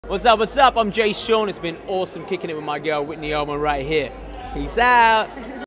What's up, what's up? I'm Jay Sean. It's been awesome kicking it with my girl Whitney Oman right here. Peace out.